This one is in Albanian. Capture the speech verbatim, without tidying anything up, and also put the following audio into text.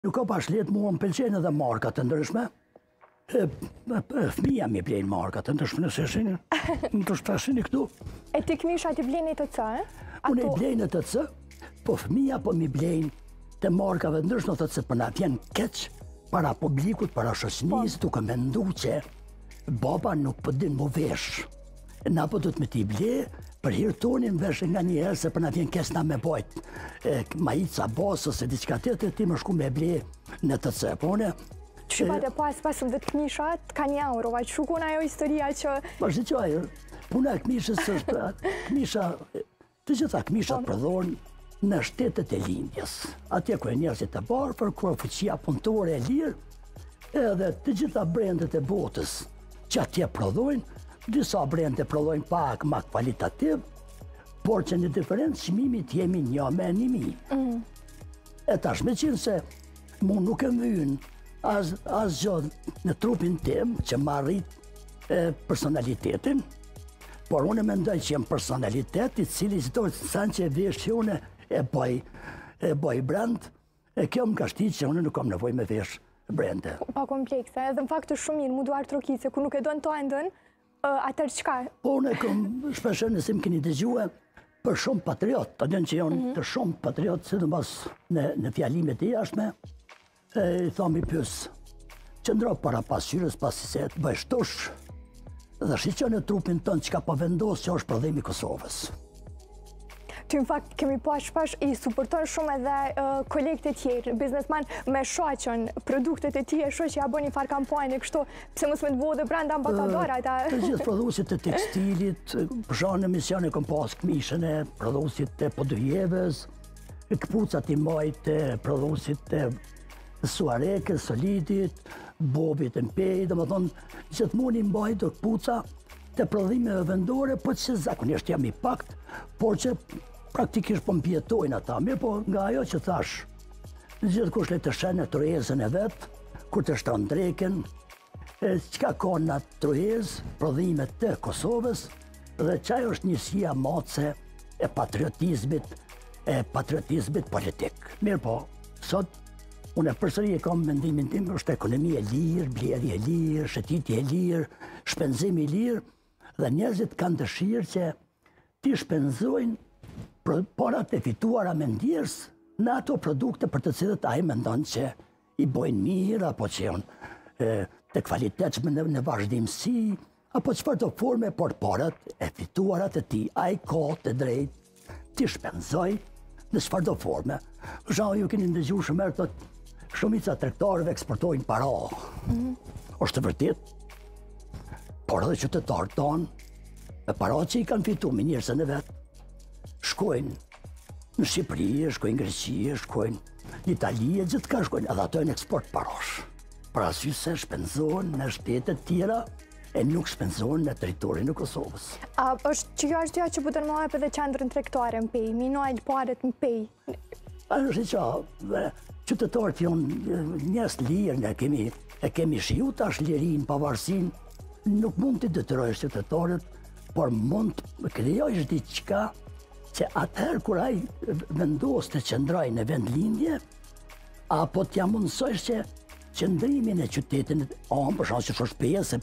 Nuk ka pas let mua, më pëlqejnë edhe markat të ndryshme. Fëmija mi blejnë markat të ndryshme, nëse shini, në të shtrashini këtu. E ti këmisha ti blejnë i të cë, e? Unë i blejnë të cë, po fëmija po mi blejnë të markave të ndryshme, të cë për na vjen keq, para publikut, para shoqënisë, duke mendu që baba nuk po din mu vesh. Na po dhëtë me t'i ble, për hirë tonin vesh nga një herë, se për na vjen kes na me bojt majica basës e diçka tjetër, ti më shku me ble në të cë. Po une... Që pa të pas pesëmbëdhjetë këmishat, ka një auro, që shukon ajo historia që... Ma shdi që ajo, puna e këmishës është, këmisha, të gjitha këmishat prodhon në shtetet e lindjes. Atje ku e njerëzit e barë, për kur fuqia punëtore e lirë, edhe të gjitha brendet e botës që atje prodhojnë, disa brendet prodhojnë pak ma kvalitativ, por që në diferencë çmimit jemi një me një mi. E tash me qenë se mu nuk e mynë as gjë në trupin tim që më arrit personalitetin, por unë mendoj që jem personalitet i cili çdo sa që e vesh që unë e bëj e bëj brand, e kjo më ka shtitë që unë nuk kam nevojë me vesh brende. Pa komplekse, edhe në fakt është shumë mirë, mu duar trokice, ku nuk e do në to e ndën, atër qka? Po unë e kom shpeshër nësim keni dëgjue për shumë patriot, të djenë që janë të shumë patriot, si të mbas në fjalimet e jashtme, i thomi pys, që ndro para pasqyrës pasi se të bëjshtush, dhe shqyqo në trupin tënë që ka pa vendos që është prodhimi Kosovës. Ty në fakt kemi pa shpesh i suporton shumë edhe kolegët e tjerë, biznesman me shaqën, produktet e tjerë, shoh që ja bën një farë kampanje kështu, pse mos me të vodë brenda ambasadora ata. Të gjithë prodhuesit të tekstilit, për shkak në misione kom pas këmishën e prodhuesit të podujevës, këpucat i majt të prodhuesit të suarekës, solidit, bobit e mpej, dhe më thonë, gjithmonë i mbajt të këpuca të prodhimeve vendore, po që zakonisht jam i pakt, por që praktikisht po mbjetojnë ata, mirë po nga ajo që thash, në gjithë kush le të shenë truezën e vetë, kur të shtanë dreken, qka ka në truez, prodhimet të Kosovës, dhe qaj është njësia matëse e patriotizmit, e patriotizmit politik. Mirë po, sot, unë e përsëri e kam mendimin tim, është ekonomi e lirë, blerje e lirë, shëtitje e lirë, shpenzim i lirë, dhe njerëzit kanë dëshirë që ti shpenzojnë parat e fituara me ndjerës në ato produkte për të cilët a i mendon që i bojnë mirë, apo që janë të kvalitetshme në vazhdimësi, apo çfarë të forme, por parat e fituara të ti, a i ka të drejt, ti shpenzoj në çfarë të forme. Për shembull, ju keni ndëgjuar shumë herë thotë, shumica tregtarëve eksportojnë para. Është të vërtet, por edhe qytetarët tanë, me para që i kanë fitu me njerëzën e vetë, shkojnë në Shqipëri, shkojnë në Greqi, shkojnë në Itali, gjithë ka shkojnë, edhe ato e në eksport parash. Për arsye se shpenzohen në shtetet tjera e nuk shpenzohen në teritorin e Kosovës. A është që kjo është gjë që bëtën më hapë edhe qendrën tregtare në pej, minojnë paret në pej? A është që qytetarët janë njerëz lirë, ne kemi e kemi shiu tash lirin, pavarësin, nuk mund të detyrojësh qytetarët, por mund të krijojësh diçka që atëherë kur ai vendos të qëndroj në vend lindje, apo t'ja mundësojsh që qëndrimin e qytetin, anë për shkak që është shpeje, se